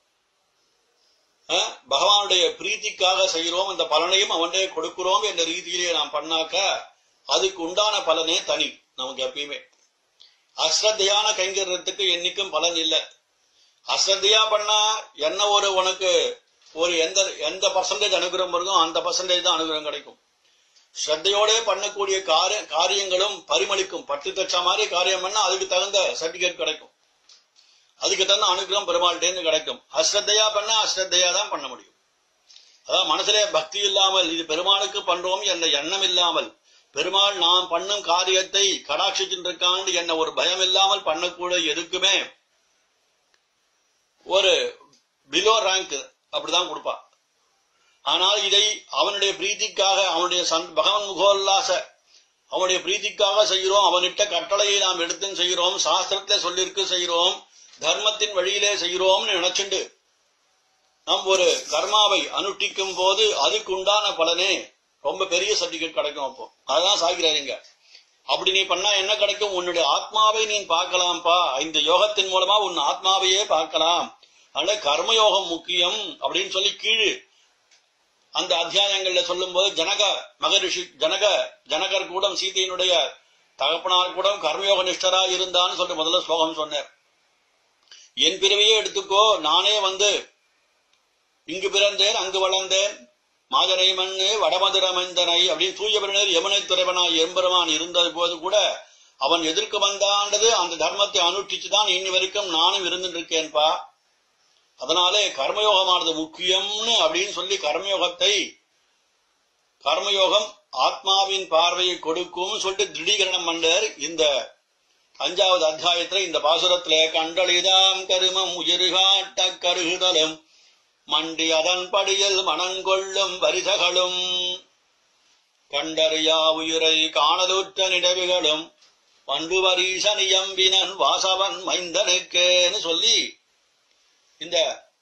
Speaker 1: பகவானுடைய பிரீத்திக்காக செய்கிறோம், அந்த பலனையும் அவனே கொடுக்கிறோம் என்ற ரீதியிலே நாம் பண்ணாக்கா அதுக்கு உண்டான பலனே தனி. நமக்கு எப்பயுமே அஸ்ரத்தையான கைங்கரியத்துக்கு என்னைக்கும் பலன் இல்லை. அஸ்ரத்தையா பண்ணா என்ன ஒரு உனக்கு ஒரு எந்த பர்சன்டேஜ் அனுகிரகம் இருக்கும், அந்த பர்சன்டேஜ் தான் அனுகிரகம் கிடைக்கும். ஸ்ரத்தையோட பண்ணக்கூடிய காரியங்களும் பரிமளிக்கும். பட்டு தச்ச மாதிரி காரியம் பண்ணா அதுக்கு தகுந்த சர்டிபிகேட் கிடைக்கும், அதுக்கு தகுந்த அனுகிரகம் பெருமாள்கிட்டேருந்து கிடைக்கும். அஸ்ரத்தையா பண்ணா அஸ்ரத்தையா தான் பண்ண முடியும். அதான் மனசுலே பக்தி இல்லாமல் இது பெருமாளுக்கு பண்றோம் என்ற எண்ணம் இல்லாமல், பெருமாள் நாம் பண்ணும் காரியத்தை கடாட்சிச்சிருக்காண்டு என்ன ஒரு பயம் இல்லாமல் பண்ணக்கூடிய எதுக்குமே ஒரு பிலோ ரேங்க் அப்படிதான் கொடுப்பா. ஆனால் இதை அவனுடைய பிரீத்திக்காக, அவனுடைய பகவன் முகோல்லாச அவனுடைய பிரீத்திக்காக செய்கிறோம். அவனிட்ட கட்டளையை நாம் எடுத்து செய்கிறோம், சாஸ்திரத்திலே சொல்லிருக்கு செய்கிறோம், தர்மத்தின் வழியிலே செய்கிறோம்னு நினைச்சுண்டு நாம் ஒரு கர்மாவை அனுஷ்டிக்கும் போது அதுக்கு உண்டான பலனே ரொம்ப பெரிய சர்டிபிகேட் கிடைக்கும். அப்போ அதான் சாகிறாருங்க. அப்படி நீ பண்ணா என்ன கிடைக்கும்? உன்னுடைய ஆத்மாவை நீ பார்க்கலாம்ப்பா. இந்த யோகத்தின் மூலமா உன் ஆத்மாவையே பார்க்கலாம். அதனால கர்மயோகம் முக்கியம் அப்படின்னு சொல்லி கீழே அந்த அத்தியாயங்கள்ல சொல்லும் போது ஜனக மகரிஷி ஜனகர் கூட சீதையினுடைய தகப்பனார் கூட கர்மயோக நிஷ்டரா இருந்தான்னு சொல்லிட்டு முதல்ல ஸ்லோகம் சொன்னார். என் பிறவையே எடுத்துக்கோ, நானே இங்கு பிறந்தேன் அங்கு வளர்ந்தேன், மாதனை மண்ணு வடமதுரமந்தனை அப்படின்னு தூயவரினர் யமுனை துறைவனாய் எம்பெருமான் இருந்தது போது கூட அவன் எதிர்க்க வந்தாண்டது அந்த தர்மத்தை அனுஷ்டிச்சுதான் இன்னி வரைக்கும் நானும் இருந்துட்டு இருக்கேன்பா. அதனாலே கர்மயோகமானது முக்கியம்னு அப்படின்னு சொல்லி கர்மயோகம் ஆத்மாவின் பார்வையை கொடுக்கும் சொல்லிட்டு திருடீகரணம் பண்ணார். இந்த 5வது அத்தியாயத்துல இந்த பாசுரத்திலே கண்டளிதாம் கருமம் உயிர்காட்ட கருகுதலும் மண்டி அதன் படியில் மனங்கொள்ளும் வரிசகளும் கண்டறியா உயிரை காணலுற்ற நினைவுகளும் பண்டு வரீசனியம்பினன் வாசவன் மைந்தனுக்கேன்னு சொல்லி இந்த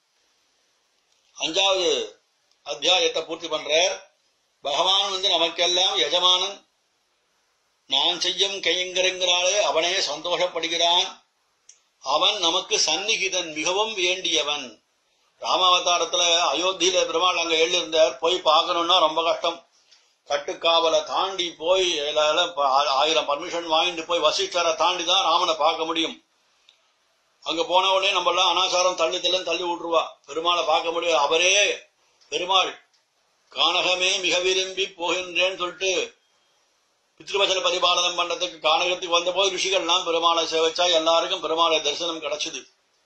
Speaker 1: 5வது அத்தியாயத்தை பூர்த்தி பண்றார். பகவான் நமக்கெல்லாம் எஜமானன், நான் செய்யும் கைங்கரங்களாலே அவனே சந்தோஷப்படுகிறான். அவன் நமக்கு சந்நிகிதன், மிகவும் வேண்டியவன். ராமாவதாரத்துல அயோத்தியில பெருமாள் அங்க எழுந்தார். போய் பார்க்கணும்னா ரொம்ப கஷ்டம். கட்டுக்காவலை தாண்டி போய் 1000 பர்மிஷன் வாங்கிட்டு போய் வசிஷ்டரை தாண்டி தான் ராமனை பார்க்க முடியும். அங்க போன உடனே நம்ம எல்லாம் அனாசாரம் தள்ளி விட்டுருவா. பெருமாளை பார்க்க முடியும். அவரே பெருமாள் கானகமே மிக விரும்பி போகின்றேன்னு சொல்லிட்டு பித்ருவச்சன பரிபாலனம் பண்றதுக்கு கானகத்துக்கு வந்த போது ரிஷிகள்லாம் பெருமாளை சேவிச்சா எல்லாருக்கும் பெருமாளை தரிசனம் கிடைச்சது.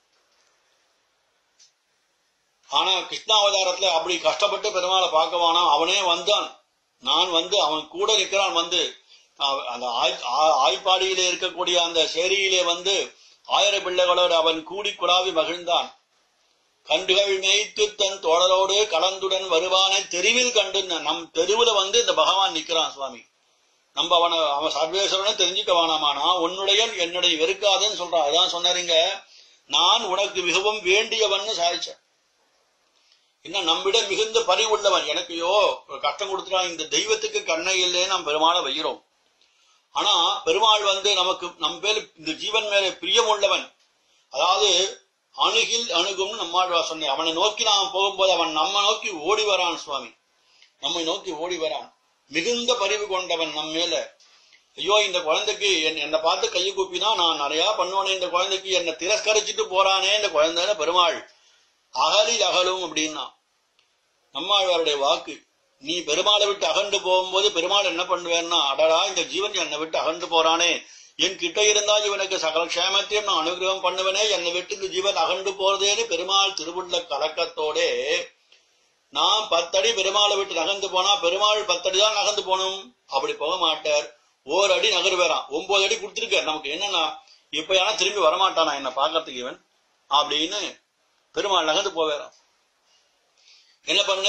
Speaker 1: ஆனா கிருஷ்ணாவதாரத்துல அப்படி கஷ்டப்பட்டு பெருமாளை பார்க்கவானா, அவனே வந்தான். நான் அவன் கூட நிற்கிறான். அந்த ஆய்ப்பாடியிலே இருக்கக்கூடிய அந்த சேரியிலே 1000 பிள்ளைகளோடு அவன் கூடி குழாவி மகிழ்ந்தான். கண்டுகள் மேய்த்து தன் தோழரோடு கலந்துடன் வருவானை தெருவில் கண்டு, நம் தெருவுல இந்த பகவான் நிக்கிறான் சுவாமி. நம்ம அவன் சர்வேஸ்வரனை தெரிஞ்சுக்க வேணாமானா உன்னுடைய என்னுடைய வெறுக்காதுன்னு சொல்றான். அதான் சொன்னாருங்க, நான் உனக்கு மிகவும் வேண்டியவன்னு சாதிச்ச. இன்னும் நம்மிடம் மிகுந்த பரிவுள்ளவன். எனக்கையோ கஷ்டம் கொடுத்துட்டான், இந்த தெய்வத்துக்கு கண்ணை இல்லையே நாம் பெருமாளை வைக்கிறோம். ஆனா பெருமாள் நமக்கு நம் பேர் இந்த ஜீவன் மேல பிரியம் உள்ளவன். அதாவது அணுகில் அணுகும் நம்மாழ்வார் சொன்னேன். அவனை நோக்கி நாம் போகும்போது அவன் நம்ம நோக்கி ஓடி வரான் சுவாமி, நம்மை நோக்கி ஓடி வரான். மிகுந்த பரிவு கொண்டவன் நம்ம மேல. ஐயோ இந்த குழந்தைக்கு என்னை பார்த்து கையை கூப்பினா நான் நிறைய பண்ணுவானே, இந்த குழந்தைக்கு என்னை திரஸ்கரிச்சுட்டு போறானே இந்த குழந்தைன்னு பெருமாள் அகலில் அகலும் அப்படின்னா நம்மாழ்வாருடைய வாக்கு. நீ பெருமாளை விட்டு அகண்டு போகும்போது பெருமாள் என்ன பண்ணுவேன்னா, அடடா இந்த ஜீவன் என்னை விட்டு அகண்டு போறானே, என் கிட்ட இருந்தா இவனுக்கு சகல க்ஷேமத்தையும் நான் அனுகிரகம் பண்ணுவனே, என்னை விட்டு இந்த ஜீவன் அகண்டு போறதேன்னு பெருமாள் திருவுள்ள கலக்கத்தோட நான் 10 அடி பெருமாளை விட்டு நகர்ந்து போனா பெருமாள் 10 அடி தான் நகர்ந்து போகணும், அப்படி போக மாட்டார். 1 அடி நகர்வேறான். 9 அடி கொடுத்திருக்கார். நமக்கு என்னன்னா இப்ப யாரும் திரும்பி வரமாட்டானா என்ன பாக்கிறதுக்கு இவன் அப்படின்னு பெருமாள் நகர்ந்து போவேறான். என்ன பண்ண,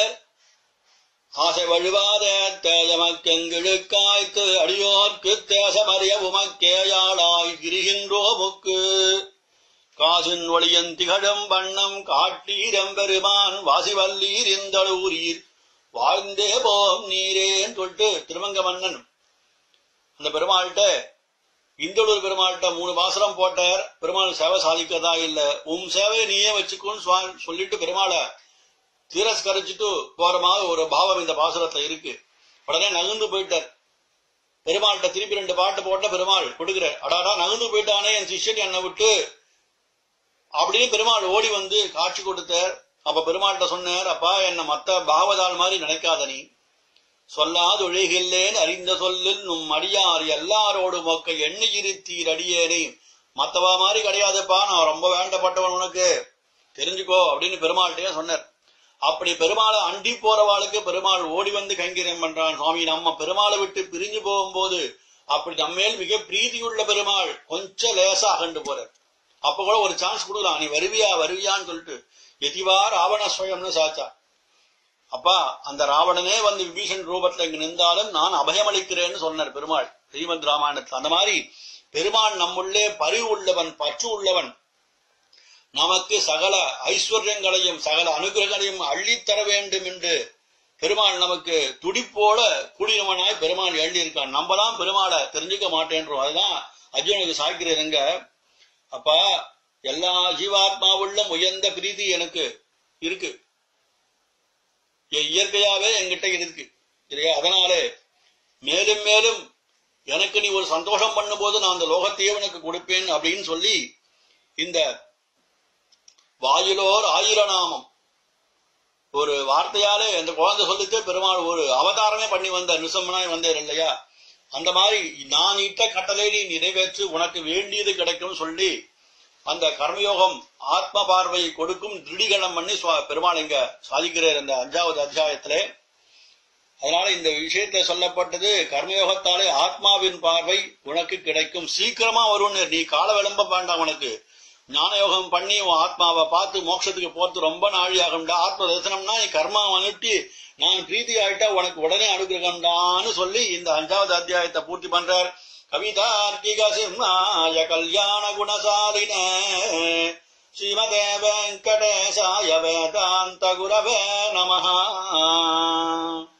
Speaker 1: ஆசை வழுவாத தேஜமக்கெங்கிழுக்காய்த்து அடியோர்க்கு தேசமறிய உமக்கேயாளாய் கிரிகின்றோ முக்கு காசின் ஒளியன் திகழும் வண்ணம் காட்டீரம் பெருமான் வாசிவல்லீர் இந்தளூரீர் வாழ்ந்தே போம் நீரேன்னு சொல்லிட்டு திருமங்க மன்னன் அந்த பெருமாள்கிட்ட இந்தளூர் பெருமாள்கிட்ட 3 பாசுரம் போட்டார். பெருமாள் சேவை சாதிக்கிறதா இல்ல, உன் சேவையை நீயே வச்சுக்கோன்னு சொல்லிட்டு பெருமாளை திரஸ்கரிச்சுட்டு போற மாதிரி ஒரு பாவம் இந்த பாசுரத்துல இருக்கு. உடனே நகர்ந்து போயிட்டார். பெருமாள்கிட்ட திருப்பி 2 பாட்டு போட்ட பெருமாள் கொடுக்குற, அடாடா நகர்ந்து போயிட்டானே என் சிஷ்யன் என்னை விட்டு அப்படின்னு பெருமாள் ஓடி வந்து காட்சி கொடுத்தார். அப்ப பெருமாள்கிட்ட சொன்னார், அப்பா என்ன மத்த பாவதாள் மாதிரி நினைக்காத, நீ சொல்லாது ஒழிகில்லேன் அறிந்த சொல்லில் நும் அடியார் எல்லாரோடு மொக்க எண்ணி இருத்தீர் அடியேனே, மத்தவா மாதிரி கிடையாதுப்பா, நான் ரொம்ப வேண்டப்பட்டவன் உனக்கு தெரிஞ்சுக்கோ அப்படின்னு பெருமாள்கிட்டே சொன்னார். அப்படி பெருமாளை அண்டி போறவாளுக்கு பெருமாள் ஓடி வந்து கைங்கரியம் பண்றான். சுவாமி நம்ம பெருமாளை விட்டு பிரிஞ்சு போகும்போது அப்படி நம்மேல் மிக பிரீதியுள்ள பெருமாள் கொஞ்சம் லேசா அகண்டு போறார். அப்ப கூட ஒரு சான்ஸ் கொடுக்கலாம், நீ வருவியா வருவியான்னு சொல்லிட்டு. எதிவா ராவண ஸ்வயம்னு சாச்சா. அப்பா அந்த ராவணனே வந்து விபீஷன் ரூபத்துல இங்க நின்றாலும் நான் அபயமளிக்கிறேன்னு சொன்னார் பெருமாள் ஸ்ரீமத் ராமாயணத்துல. அந்த மாதிரி பெருமாள் நம்முள்ளே பரிவு உள்ளவன், பற்று உள்ளவன், நமக்கு சகல ஐஸ்வர்யங்களையும் சகல அனுகிரகங்களையும் அள்ளித்தர வேண்டும் என்று பெருமாள் நமக்கு துடிப்போட கூடியவனாய் பெருமாள் எழுதியிருக்கான். நம்ம தான் பெருமாளை தெரிஞ்சுக்க மாட்டேன்றோம். அதுதான் அர்ஜுனுக்கு சாய்க்கிறதுங்க. அப்பா எல்லா ஜீவாத்மாவுள்ளும் உயர்ந்த பிரீதி எனக்கு இருக்கு, இயற்கையாவே என்கிட்ட இருக்கு இல்லையா? அதனாலே மேலும் மேலும் எனக்கு நீ ஒரு சந்தோஷம் பண்ணும் போது நான் அந்த லோகத்தையே உனக்கு கொடுப்பேன் அப்படின்னு சொல்லி இந்த வாயிலோர் 1000 நாமம் ஒரு வார்த்தையாலே அந்த குழந்தை சொல்லிட்டு பெருமாள் ஒரு அவதாரமே பண்ணி வந்த நிசம்மனாய் வந்தார் இல்லையா? அந்த மாதிரி நான் இட்ட கட்டளை நீ நிறைவேற்று, உனக்கு வேண்டியது கிடைக்கும் சொல்லி அந்த கர்மயோகம் ஆத்ம பார்வையை கொடுக்கும் திருடிகணம் பண்ணி பெருமாள் இங்க சாதிக்கிறார் இந்த 5வது அத்தியாயத்திலே. அதனால இந்த விஷயத்துல சொல்லப்பட்டது கர்மயோகத்தாலே ஆத்மாவின் பார்வை உனக்கு கிடைக்கும், சீக்கிரமா வரும். நீ கால விளம்ப வேண்டாம், உனக்கு ஞான யோகம் பண்ணி உன் ஆத்மாவை பார்த்து மோட்சத்துக்கு போறது ரொம்ப நாழி ஆகும்டா. ஆத்ம தரிசனம்னா நீ கர்மா அனுப்பி நான் பிரீதி ஆயிட்டா உனக்கு உடனே அனுகிரகம்டான்னு சொல்லி இந்த 5வது அத்தியாயத்தை பூர்த்தி பண்றார். கவிதார்க்கிக சிம்மாய கல்யாண குணசாலின ஸ்ரீமதே வெங்கடேசாய வேதாந்த குரவே நமஹ.